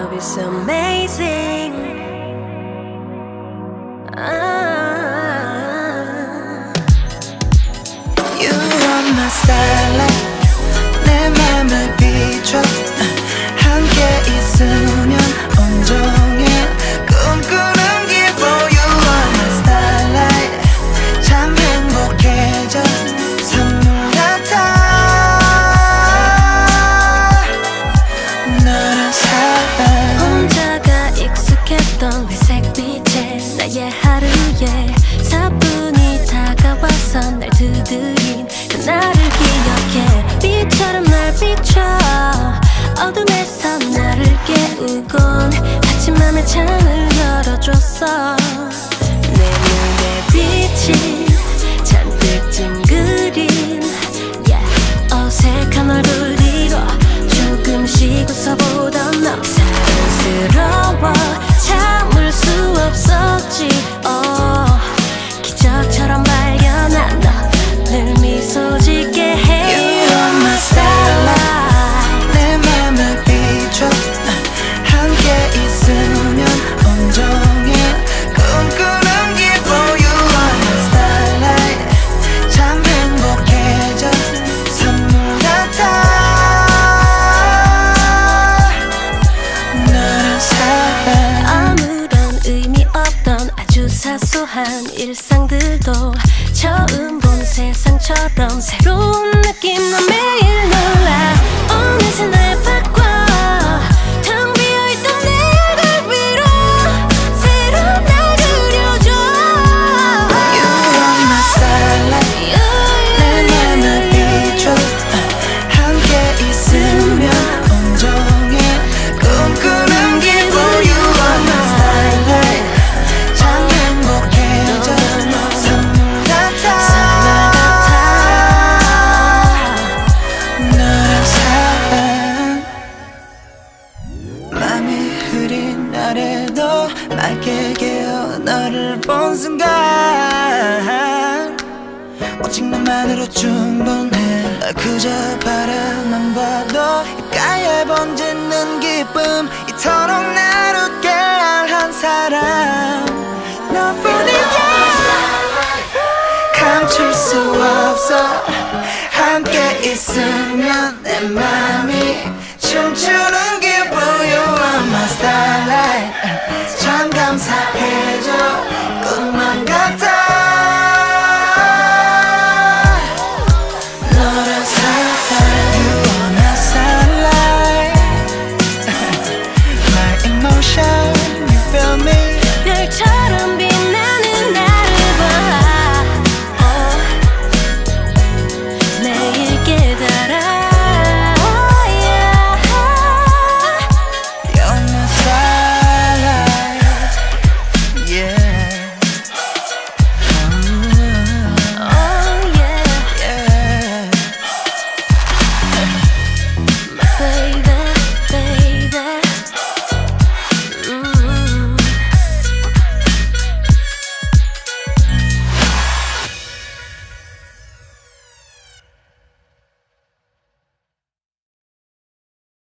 love is amazing. You are my starlight. 내 맘을 비춰. 함께 있으면 온종일 꿈꾸는 기분. You are my starlight. 참 행복해져. 선물 같아. 너란 사람. 혼자가 익숙했던 회색빛에 나의 하루에 사뿐히 다가와서 날 두드린 그날을 기억해. 빛처럼 날 비춰 어둠에서 나를 깨우곤 아침 맘에 창을 열어줬어. 내 눈에 빛이 잔뜩 찡그린 어색한 얼굴 뒤로 조금씩 웃어보던 너. 사랑스러워 참을 수 없었지. 기적처럼 발견한 너 늘 미소 짓게 해. You are my starlight. 내 맘을 비춰. 함께 있으면 온종일 꿈꾸는 기분. You are my starlight. 참 행복해져. 선물 같아. 너란 사람. 아무런 의미 없던 아주 사소한 일상들도 처음 본 세상처럼 새로운 느낌. 넌 매일 놀라. 어느새 날 바꿔. 텅 비어있던 내 얼굴 위로 새로운 날 그려줘. You are my starlight. 내 맘을 비춰. 함께 있으면 온종일 꿈꾸는 기분. You are my starlight. 참 행복해져. 선물 같아. 너란 사람. 맘이 흐린 날에도 맑게 깨어 너를 본 순간 오직 너만으로 충분해. 널 그저 바라만 봐도 입가에 번지는 기쁨. 이토록 날 웃게 한 사람 너뿐이야. 감출 수 없어. 함께 있으면 내 맘이 춤추는 기분. You are my starlight. 참 감사해.